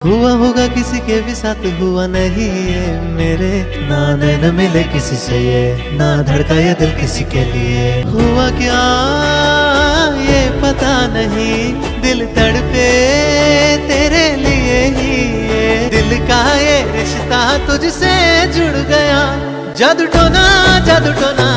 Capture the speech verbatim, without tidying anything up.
हुआ होगा किसी के भी साथ, हुआ नहीं ये मेरे। ना नैन मिले किसी से ये, ना धड़का ये दिल किसी के लिए। हुआ क्या ये पता नहीं, दिल तड़पे तेरे लिए ही। ये दिल का ये रिश्ता तुझसे जुड़ गया। जादू टोना जादू टोना